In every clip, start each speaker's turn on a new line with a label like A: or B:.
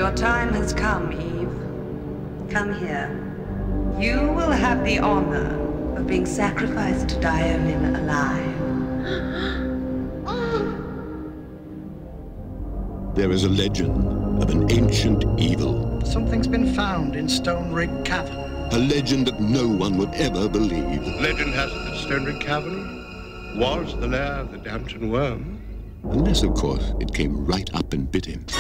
A: Your time has come, Eve. Come here. You will have the honor of being sacrificed to Diolin alive.
B: There is a legend of an ancient evil.
C: Something's been found in Stone Rig Cavern.
B: A legend that no one would ever believe.
D: Legend has it that Stone Rig Cavern was the lair of the Lambton Worm.
B: Unless, of course, it came right up and bit him.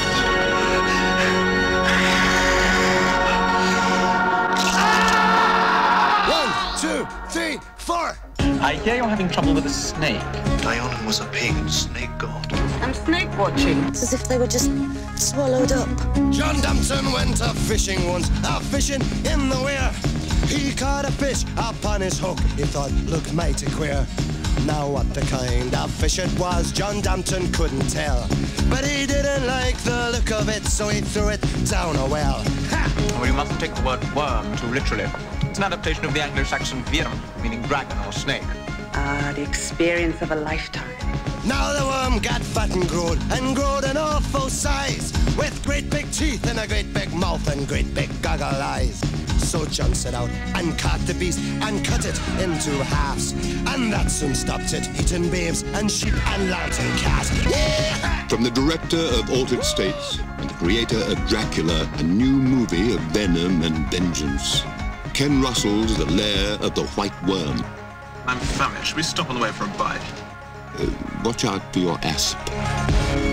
E: 1, 2, 3, 4.
F: I hear you're having trouble with a snake.
E: Diolin was a pagan snake god.
A: I'm snake watching.
G: It's as if they were just swallowed up.
E: John Lambton went a-fishing once, a-fishing in the weir. He caught a fish upon his hook, he thought looked mighty queer. Now what the kind of fish it was, John Lambton couldn't tell. But he didn't like the look of it, so he threw it down a well. Ha!
F: Well, you mustn't take the word worm too literally. It's an adaptation of the Anglo-Saxon virm, meaning dragon or snake.
A: Ah, the experience of a lifetime.
E: Now the worm got fat and growed an awful size, with great big teeth and a great big mouth and great big goggle eyes. So John set out and caught the beast and cut it into halves, and that soon stopped it eating babes and sheep and lambs and calves. Yeah!
B: From the director of Altered States and the creator of Dracula, a new movie of venom and vengeance. Ken Russell's The Lair of the White Worm.
F: I'm famished. We stop on the way for a bite.
B: Watch out for your asp.